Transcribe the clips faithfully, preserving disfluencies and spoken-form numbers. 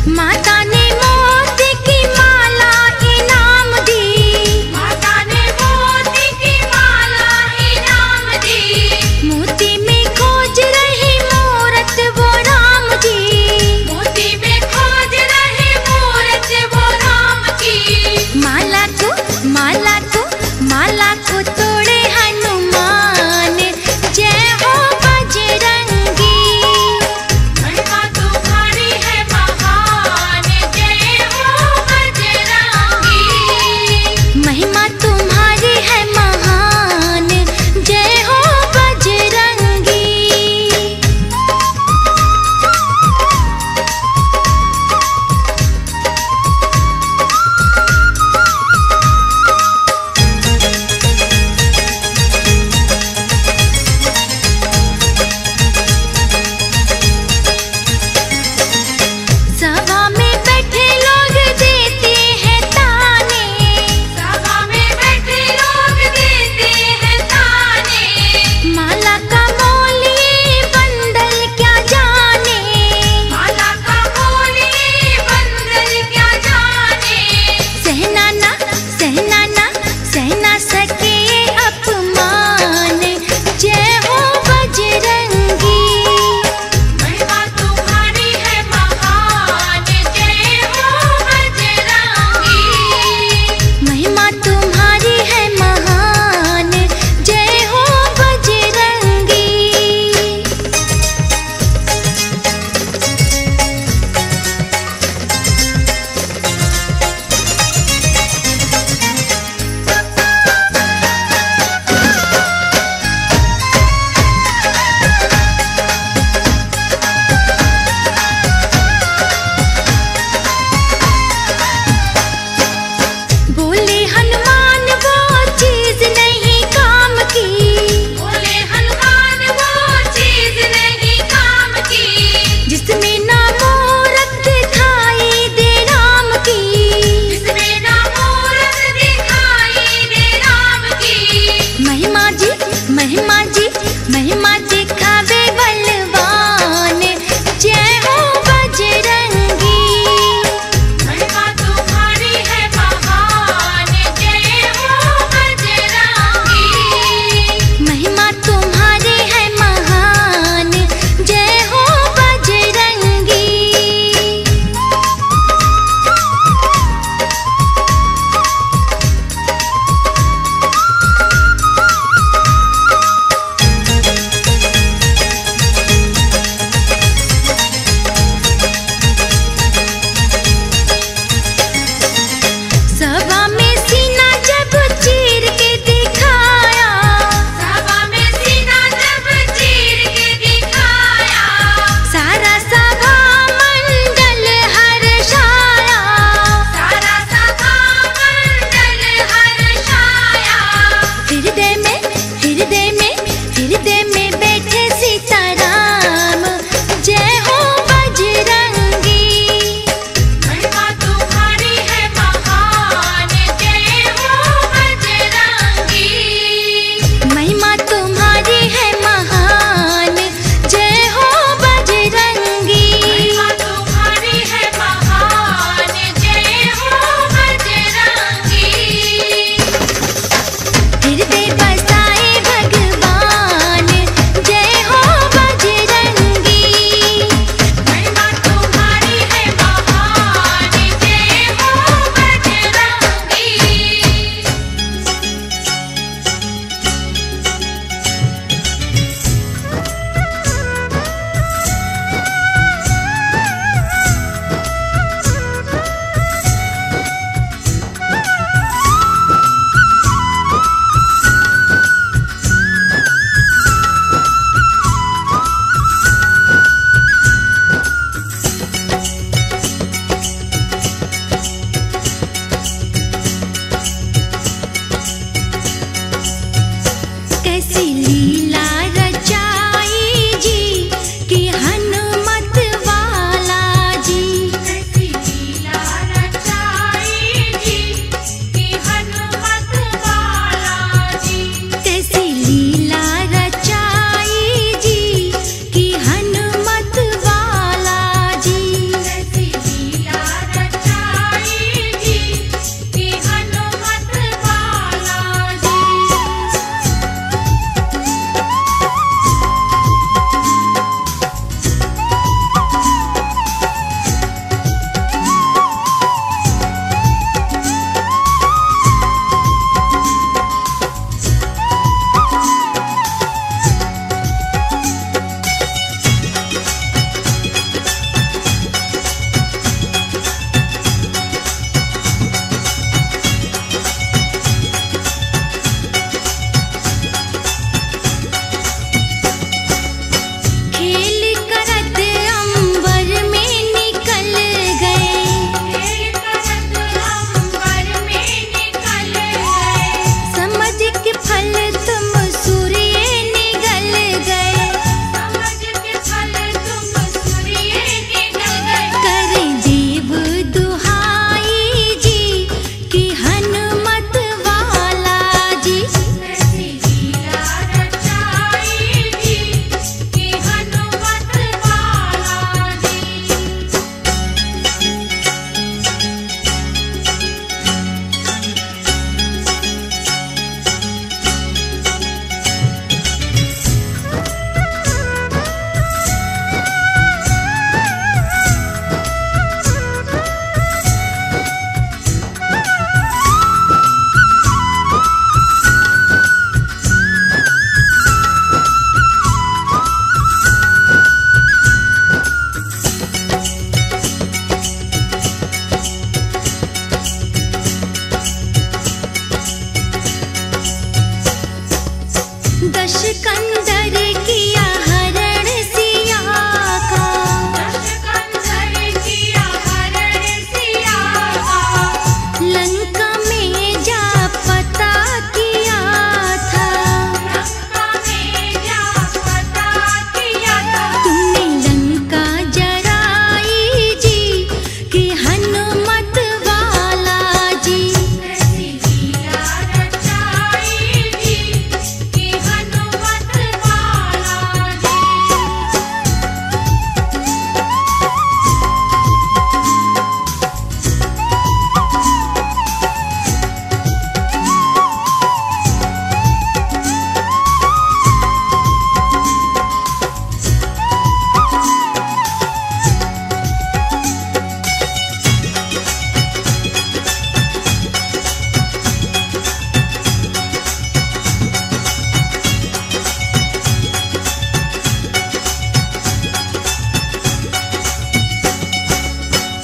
माता ने मोती की माला इनाम दी, माता ने मोती की माला इनाम दी। मोती में खोज रही मूरत वो राम की, मोती में खोज रही मूरत वो राम की। माला को माला को माला को तोड़े हनुमान, जय हो बजरंगी। महिमा तुम्हारी है महान,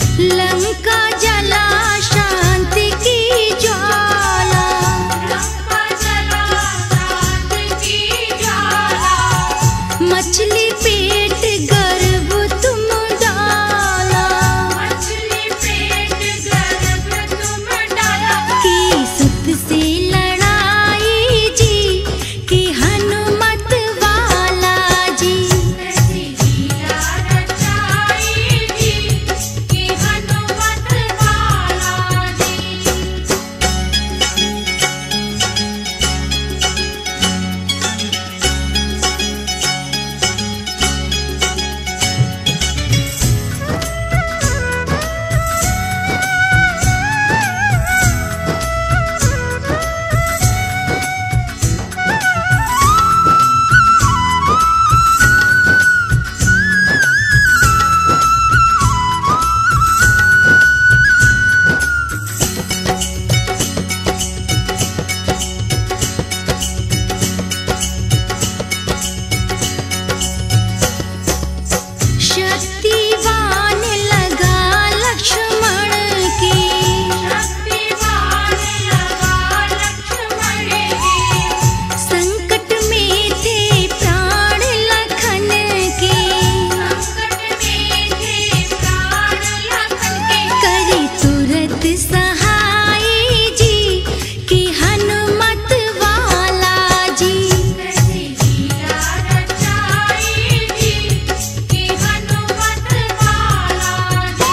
लंका जला शांति की ज्वाला, लंका जला शांति की ज्वाला, मछली पेट गर्भ तुम डाला, मछली पेट गर्भ तुम डाला, की सुत से लड़ाई जी की हनुमत वाला जी, कैसी लीला रचाई जी की हनुमत वाला जी। शक्तिवान लगा लक्ष्मण के, शक्तिवान लगा लक्ष्मण के, संकट में थे प्राण लखन के, संकट में थे प्राण लखन के, करी तुरत सहाय जी की हनुमत वाला जी, कैसी लीला रचाई जी की हनुमत वाला जी।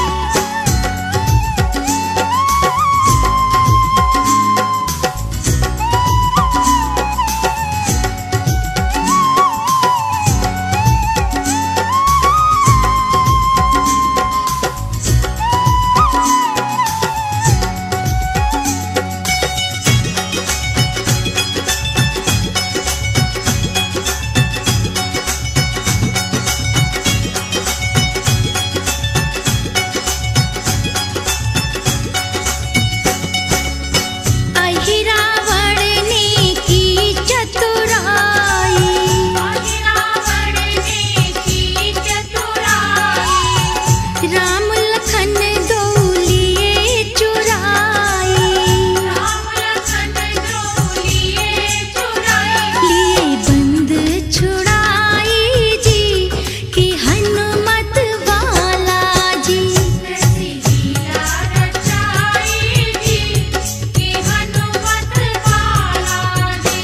अहिरावण ने की चतुराई, अहिरावण ने की चतुराई, राम लखन दो लिए चुराई, राम लखन दो लिए चुराई, लिए बंद छुड़ाई जी की हनुमत वाला जी, कैसी लीला रचाई जी की हनुमत वाला जी।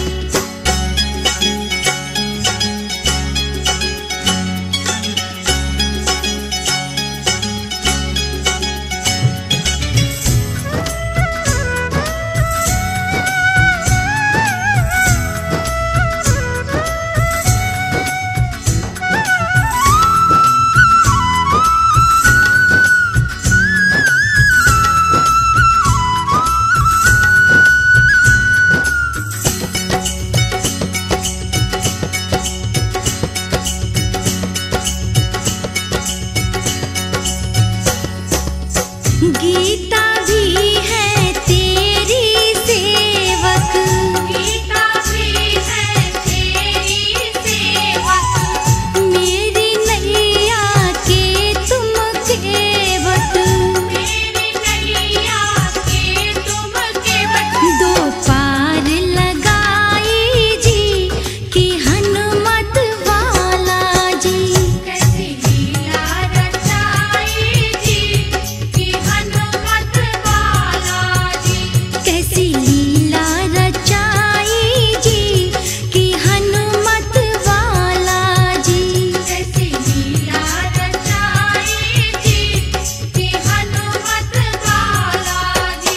गीता भी है तेरी सेवक, गीता भी है तेरी सेवक, मेरी नैया के तुम केवट, मेरी नैया के तुम केवट, दो पार लगाई जी की हनुमत वाला जी, कैसी लीला रचाई जी की हनुमत वाला जी, कैसी लीला रचाई जी की हनुमत वाला जी, कैसी लीला रचाई जी की हनुमत वाला जी।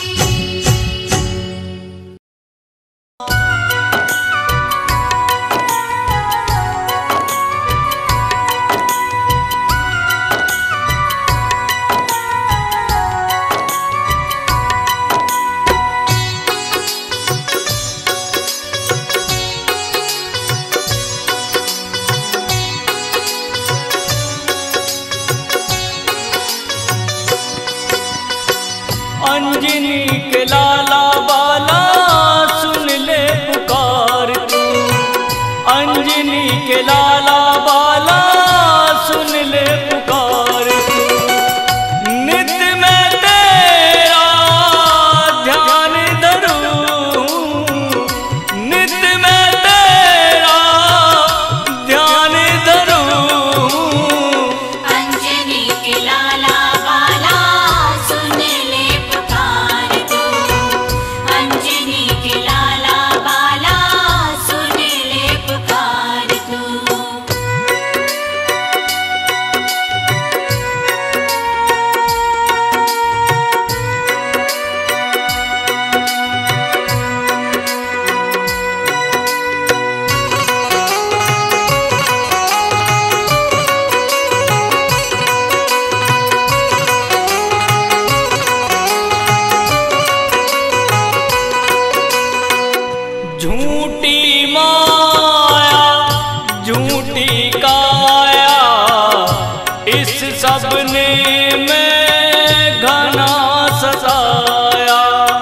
अंजनी के लाला बाला सुन ले पुकार तू, अंजनी के लाला बाला सुन ले पुकार तू, सबने में घना सताया।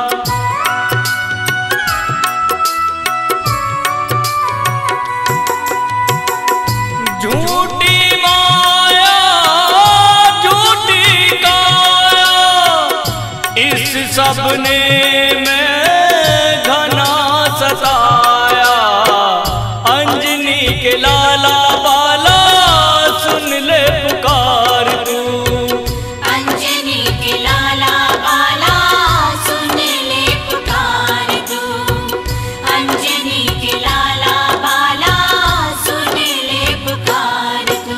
झूठी माया झूठी काया इस सबने में घना सताया। अंजनी के लाला बाला सुन ले पुकार तू। अंजनी के लाला बाला सुन ले पुकार तू। अंजनी के लाला बाला सुन ले पुकार तू।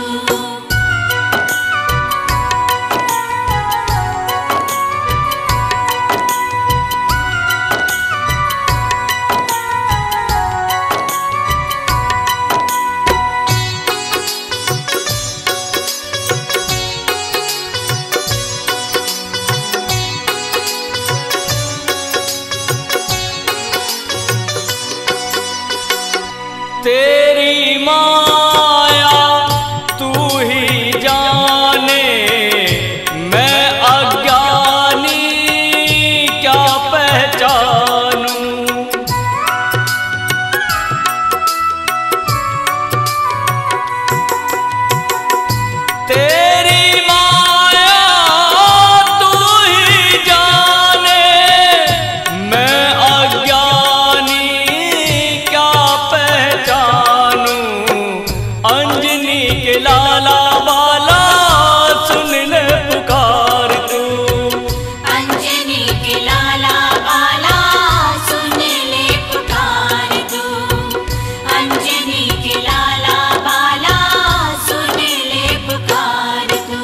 तेरी माया तू ही जाने, मैं अज्ञानी क्या पहचानूं। तेरी माया तू ही जाने, मैं अज्ञानी क्या पहचानूं। अंजनी के लाला बाला सुन ले पुकार तू। अंजनी के लाला बाला सुन ले पुकार तू। अंजनी के लाला बाला सुन ले पुकार तू।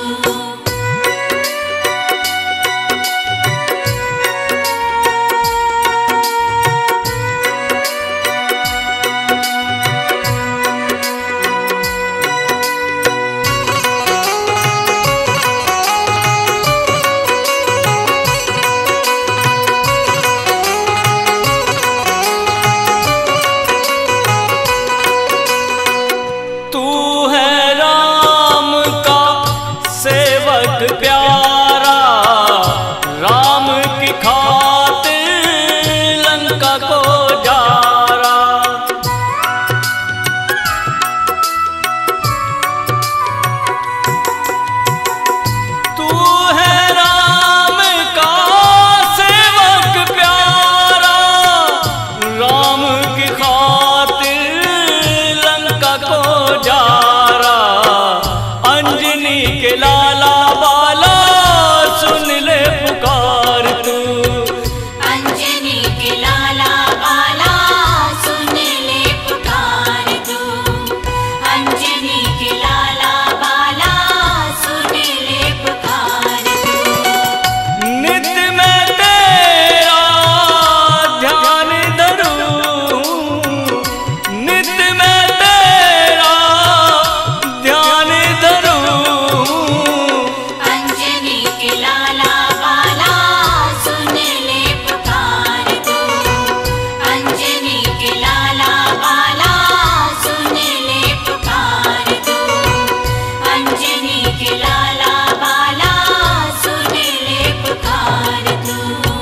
तू है राम का सेवक प्यारा, राम की खातिर लंका को जारा। तू है राम का सेवक प्यारा, राम की खातिर लंका को जारा। अंजनी के लाला बाला सुन ले पुकार तू। अंजनी के लाला बाला सुन ले पुकार तू। अंजनी के लाला बाला सुन ले पुकार तू। नित्य मैं तेरा ध्यान धरूं, नित्य मैं तेरा ध्यान धरूं। अंजनी के लाला बाला सुन ले पुकार तू। अंजनी के लाला बाला सुन ले पुकार तू। अंजनी के लाला बाला सुन ले पुकार तू।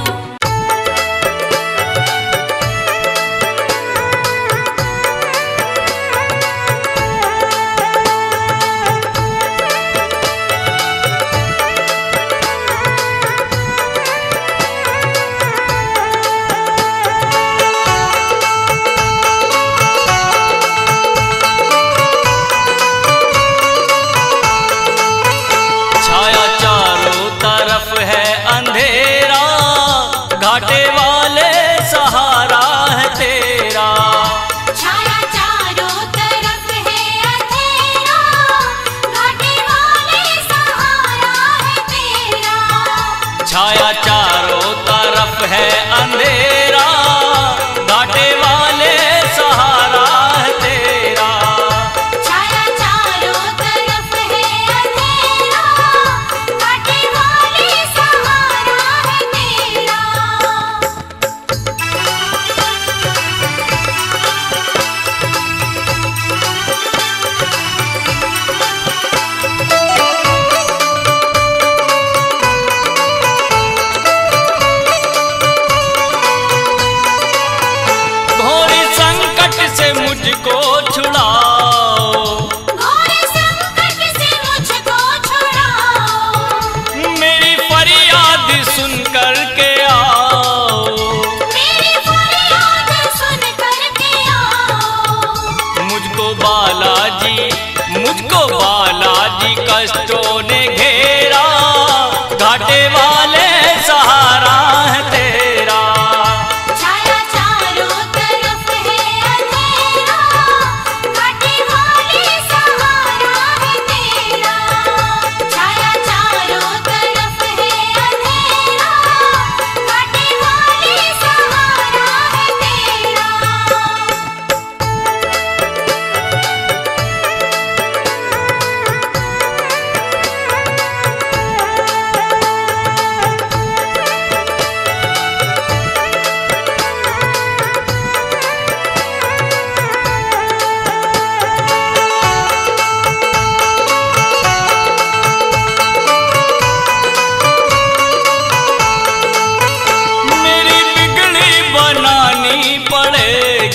छाया चारों तरफ है अंधेरा, घाटे वाले सहारा है तेरा। छाया चारों तरफ है अंधेरा, घाटे वाले सहारा है तेरा। छाया चारों तरफ है अंधेरा, घाटे वाले सहारा है तेरा। छाया चारों तरफ है अंधेरा, घाटे वाले सहारा है तेरा।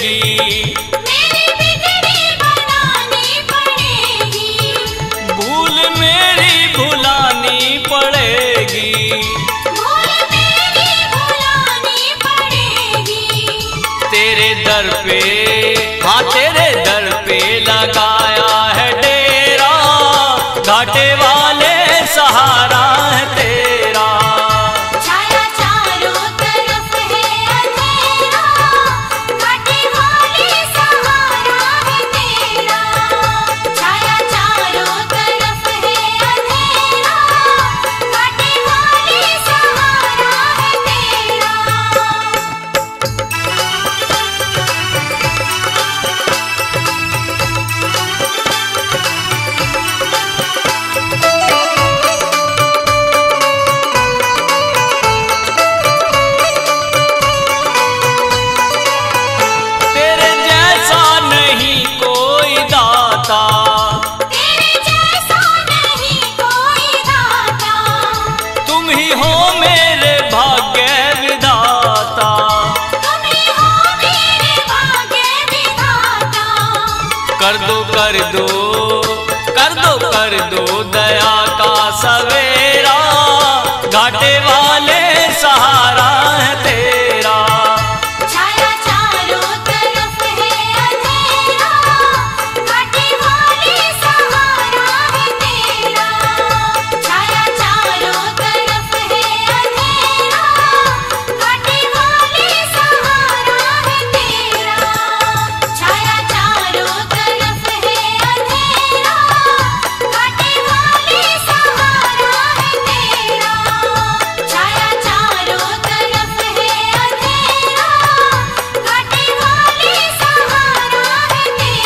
पड़ेगी, मेरी बिगड़ी बनानी पड़ेगी, भूल मेरी भुलानी पड़ेगी, भूल मेरी भुलानी पड़ेगी। तेरे दर पे, हाँ तेरे दर पे लगाया है डेरा, घाटे वाले सहारा है तेरा। छाया चारों तरफ है अंधेरा, घाटे वाले सहारा है तेरा। छाया चारों तरफ है अंधेरा, घाटे वाले सहारा है तेरा। तेरे जैसा नहीं कोई दाता, तेरे जैसा नहीं कोई दाता, तुम ही हो मेरे भाग्य विधाता। तुम ही हो मेरे भाग्य विधाता। कर दो कर दो कर दो कर दो दया का सवेरा, घाटे वाले सहारा है तेरा। छाया चारों तरफ है अंधेरा, घाटे वाले सहारा है तेरा। छाया चारों तरफ है अंधेरा, घाटे वाले सहारा है तेरा। छाया चारों तरफ है अंधेरा, घाटे वाले सहारा है तेरा। छाया चारों तरफ है अंधेरा, घाटे वाले सहारा है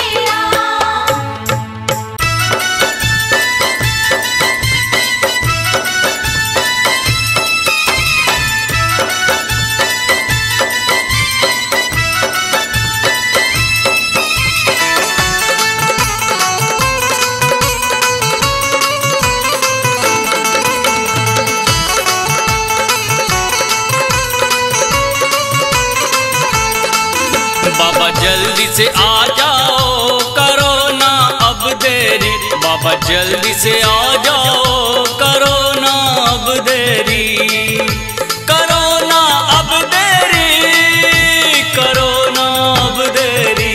बाबा जल्दी से आ जाओ, करो ना अब देरी। बाबा जल्दी से आ जाओ, करो ना अब देरी। करो ना अब तेरी, करो ना अब देरी।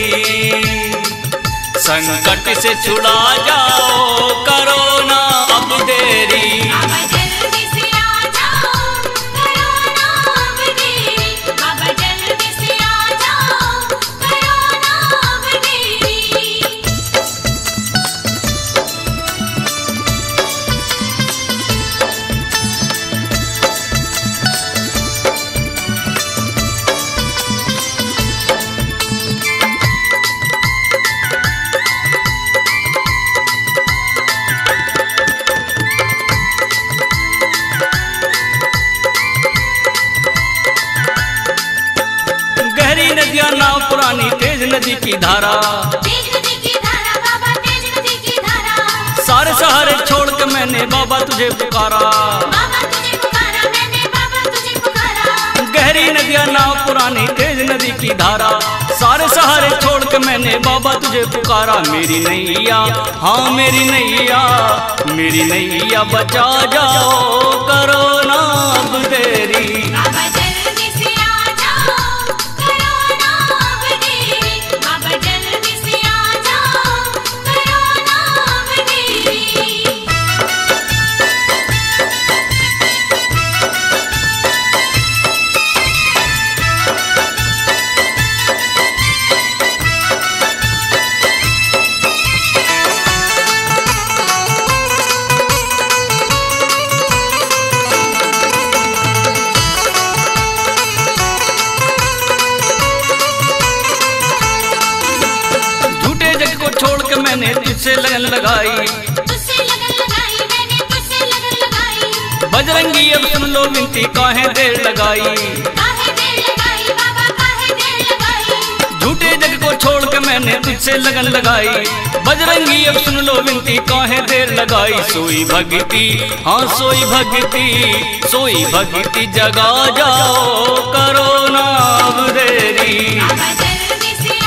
संकट से छुड़ा जाओ, करो ना अब देरी। बाबा जल्दी से आ जाओ, करो ना अब देरी। बाबा जल्दी से आ जाओ, करो ना अब देरी। गहरी नदियां नाव पुरानी, तेज नदी की धारा। तेज नदी की धारा, बाबा तेज नदी की धारा। सारे सहारे छोड़ के मैंने बाबा तुझे पुकारा। बाबा तुझे पुकारा मैंने, बाबा तुझे पुकारा। गहरी नदियां नाव पुरानी, तेज नदी की धारा। सारे सहारे छोड़ के मैंने बाबा तुझे पुकारा। मेरी नैया, हाँ मेरी नैया, मेरी नैया बचा जाओ, करो ना अब देरी। बाबा जल्दी से आ जाओ, करो ना अब देरी। बाबा जल्दी से आ जाओ, करो ना अब देरी। मैंने तुझसे लगन लगाई, तुझसे लगन लगाई मैंने, तुझसे लगन लगाई। बजरंगी अब सुन लो विनती, काहे देर लगाई। काहे देर लगाई बाबा, काहे देर लगाई। झूठे जग को छोड़ के मैंने तुझसे लगन लगाई। बजरंगी अब सुन लो विनती, काहे देर लगाई। सोई भक्ति, हाँ सोई भक्ति, सोई भक्ति जगा जाओ, करो ना अब देरी। बाबा जल्दी से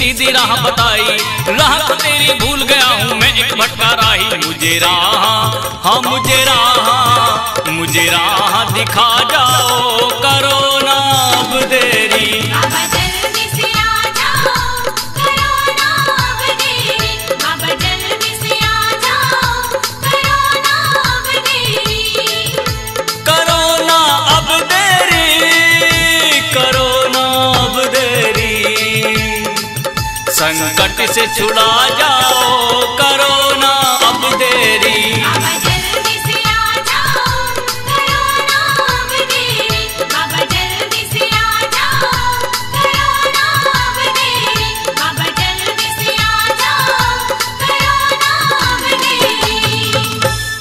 सीधी राह बताई, राह तो तेरी भूल गया हूँ मैं एक भटका राही। मुझे राह, हाँ मुझे राह, मुझे राह दिखा जाओ, करो ना अब देरी। बाबा जल्दी से आ जाओ, करो ना अब देरी। बाबा जल्दी से आ जाओ, करो ना अब देरी। करो ना अब देरी, करो ना अब देरी, संकट से छुड़ा जाओ, करो ना अब देरी। बाबा जल्दी से आ जाओ, करो ना अब देरी। बाबा जल्दी से आ जाओ, करो ना अब देरी। बाबा जल्दी से आ जाओ, करो ना अब देरी।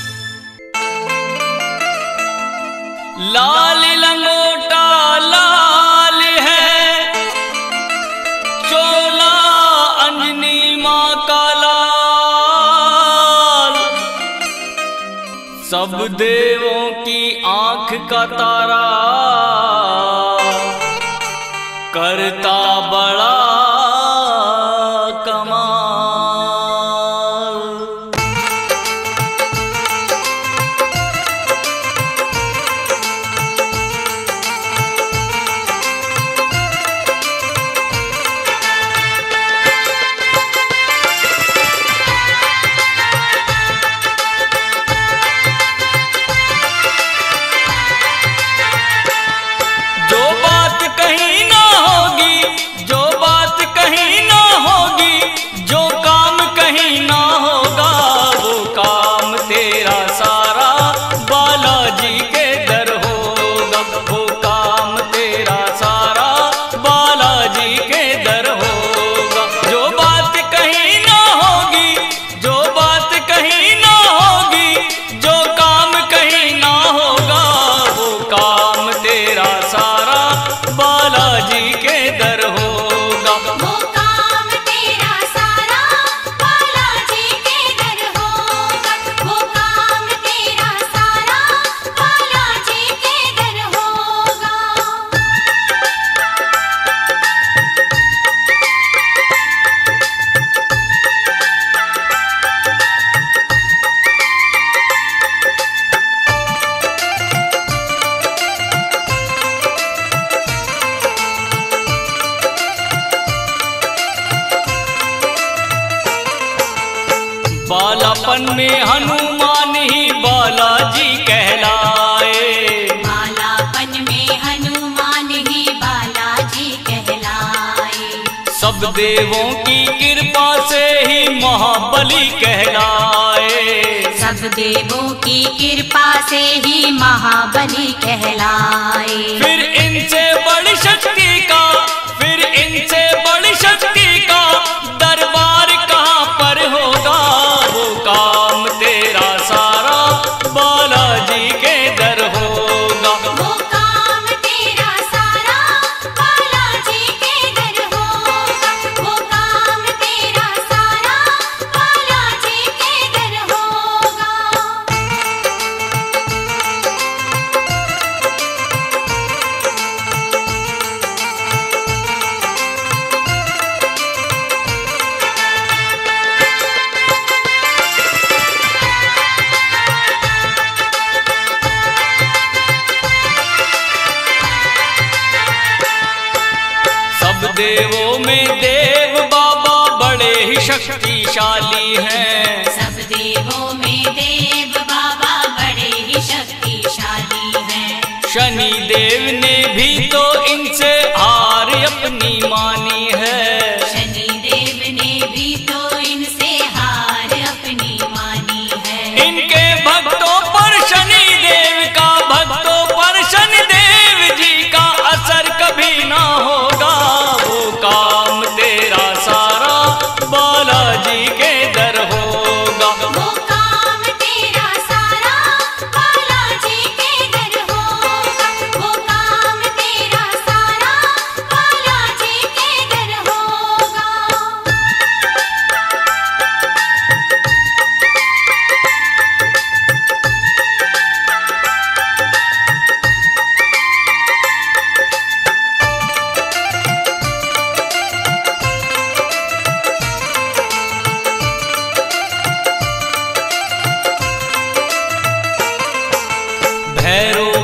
लाल लंगोटा लाल है, चोला अंजनी माँ का लाल, सब देवों की आंख का तारा, करता बड़ा कमाल। जो बात कहीं ना होगी, जो बात कहीं ना होगी, जो काम कहीं ना होगा, वो काम तेरा सारा बालाजी के दर होगा, वो काम तेरा सारा बालाजी के दर होगा। जो बात कहीं ना होगी, जो बात कहीं ना होगी, जो काम कहीं ना होगा, वो काम तेरा सारा बालाजी के दर होगा। वो काम तेरा सारा बालाजी के दर होगा, वो काम तेरा सारा बालाजी के दर होगा। बालापन में हनुमान ही बालाजी कहलाए, बालापन में हनुमान ही बालाजी कहलाए। सब देवों की कृपा से ही महाबली कहलाए, सब देवों की कृपा से ही महाबली कहलाए। फिर इनसे बड़ी शक्ति का, फिर इनसे बड़ी शक्ति का दरबार कहाँ पर होगा, वो काम तेरा सारा बालाजी के दर होगा। वो काम तेरा सारा बालाजी के दर होगा, वो काम तेरा सारा बालाजी के दर होगा। सब देवों में देव बाबा बड़े ही शक्तिशाली हैं, सब देवों में देव बाबा बड़े ही शक्तिशाली हैं। शनि देव ने भी तो इनसे हार अपनी मानी है, शनि देव ने भी तो इनसे हार अपनी मानी है। इनके भक्तों पर शनि देव का, भक्तों पर शनि देव जी का असर कभी ना होगा, वो काम तेरा सारा बालाजी के दर होगा।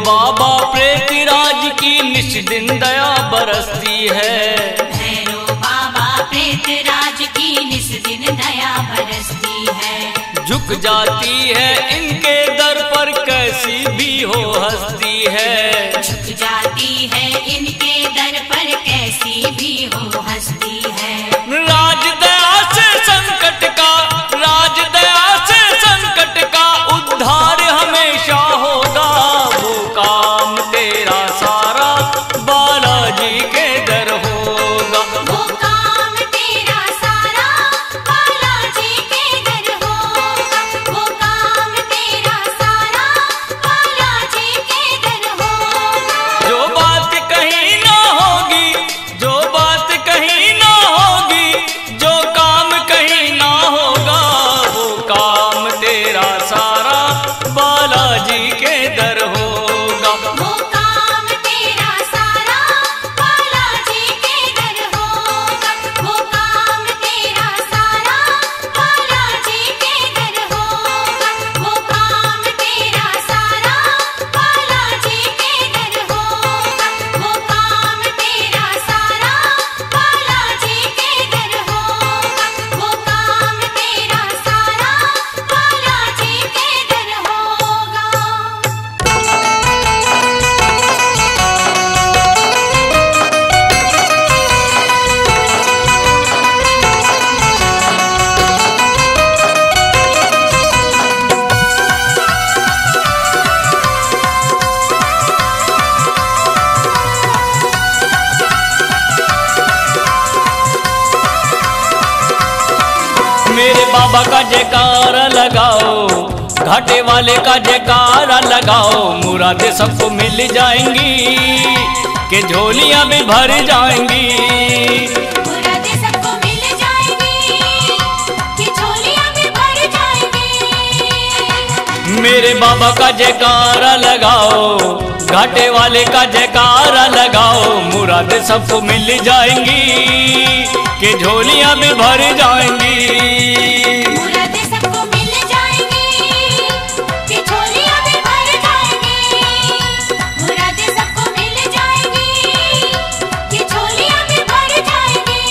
बाबा प्रेतराज की निश दिन दया बरसती है। भैरव बाबा प्रेतराज की निस दिन दया बरसती है। झुक जाती है इनके दर पर कैसी भी हो हस्ती है। झुक जाती है इनके दर पर कैसी भी हो हस्ती है। राज दया से संकट का, राज दया से संकट का उद्धार हमेशा होगा। वो काम तेरा सारा बालाजी के दर होगा। वो काम तेरा सारा बालाजी के दर होगा। वो काम तेरा सारा बालाजी के दर होगा। जो बात कहीं ना होगी, जो बात कहीं ना होगी, जो काम कहीं ना होगा, वो काम तेरा सारा बालाजी के दर होगा। वो काम तेरा सारा बालाजी के दर होगा। वो काम तेरा सारा बालाजी के दर होगा। वो काम तेरा सारा बालाजी के दर होगा। वो काम तेरा सारा बालाजी के दर होगा। वो काम तेरा सारा बालाजी के दर होगा। मेरे बाबा का जयकारा लगाओ, घाटे वाले का जयकारा लगाओ। मुरादें सबको मिल जाएंगी कि झोलियां भी भर जाएंगी। मुरादें सबको मिल जाएंगी कि झोलियां भी भर जाएंगी। मेरे बाबा का जयकारा लगाओ, घाटे वाले का जयकारा लगाओ। मुरादें सबको मिल जाएंगी कि झोलियां भी भर जाएंगी। मुरादें सबको मिल जाएंगी कि झोलियां भी भर जाएंगी। मुरादें सबको मिल जाएंगी कि झोलियां भी भर जाएंगी।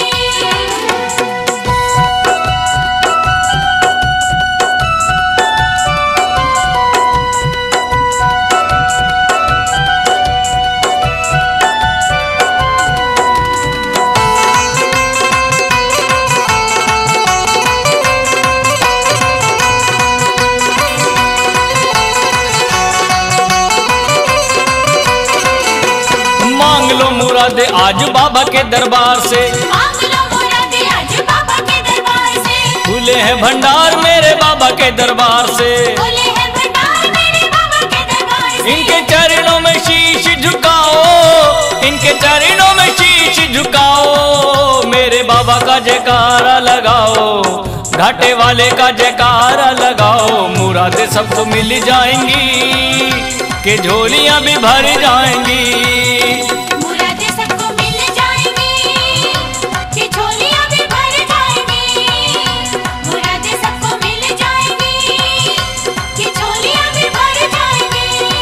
मांग लो मुरादे आज बाबा के दरबार से, मांग लो मुरादें आज बाबा के दरबार से। खुले हैं भंडार मेरे बाबा के दरबार से। खुले हैं भंडार मेरे बाबा के दरबार से। इनके चरणों में शीश झुकाओ, इनके चरणों में शीश झुकाओ। मेरे बाबा का जयकारा लगाओ, घाटे वाले का जयकारा लगाओ। मुरादें सबको मिल जाएंगी कि झोलियां भी भर जाएंगी। मुरादें सबको मिल जाएंगी कि झोलियां भी भर जाएंगी। मुरादें सबको मिल जाएंगी कि झोलियां भी भर जाएंगी।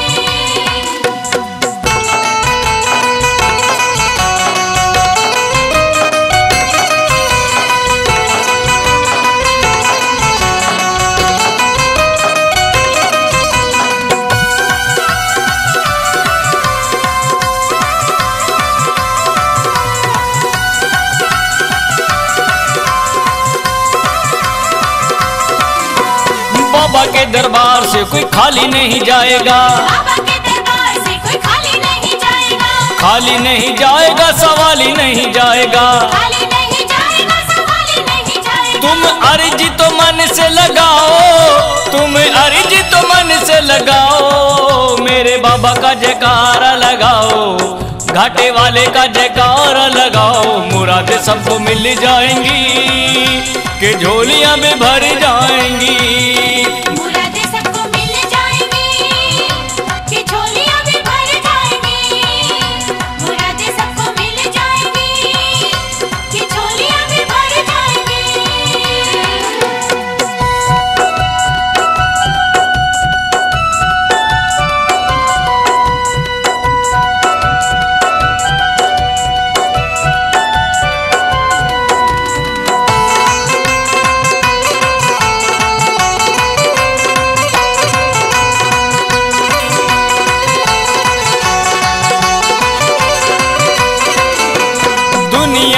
बाबा के दरबार से कोई खाली नहीं जाएगा, बाबा के दरबार से कोई खाली नहीं जाएगा। खाली नहीं जाएगा, सवाल ही नहीं जाएगा। खाली नहीं जाएगा, सवाल ही नहीं जाएगा। तुम अर्जी तो मन से लगाओ, तुम अर्जी तो मन से लगाओ। मेरे बाबा का जयकारा लगाओ, घाटे वाले का जयकारा लगाओ। मुरादें सबको मिल जाएंगी कि झोलियां भी भर जाएंगी। मुरादें सबको मिल जाएंगी कि झोलियां भी भर जाएंगी। मुरादें सबको मिल जाएंगी कि झोलियां भी भर जाएंगी।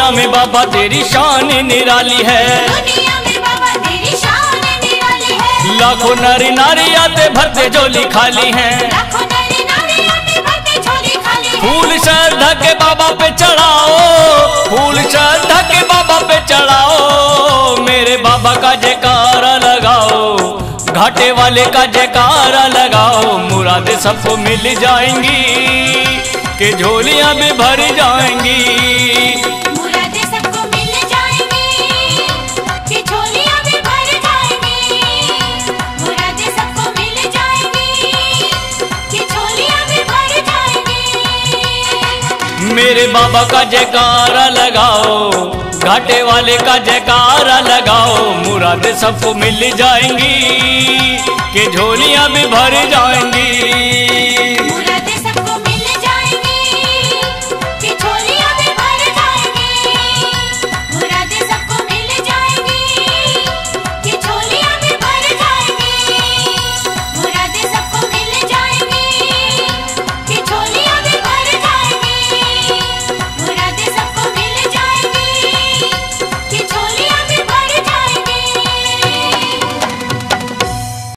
दुनिया में बाबा तेरी शान निराली है, दुनिया में बाबा तेरी शान निराली है। लाखों नारी नारी आते भरते झोली खाली हैं, लाखों नारी नारी आते भरते झोली खाली है। फूल श्रद्धा के बाबा पे चढ़ाओ, फूल श्रद्धा के बाबा पे चढ़ाओ, मेरे बाबा का जयकारा लगाओ, घाटे वाले का जयकारा लगाओ, मुरादें सबको मिल जाएंगी कि झोलियां भी भर जाएंगी। मुरादें सबको मिल जाएंगी कि झोलियां भी भर जाएंगी। मुरादें सबको मिल जाएंगी कि झोलियां भी भर जाएंगी। मेरे बाबा का जयकारा लगाओ, घाटे वाले का जयकारा लगाओ, मुरादें सबको मिल जाएंगी कि झोलियां भी भर जाएंगी।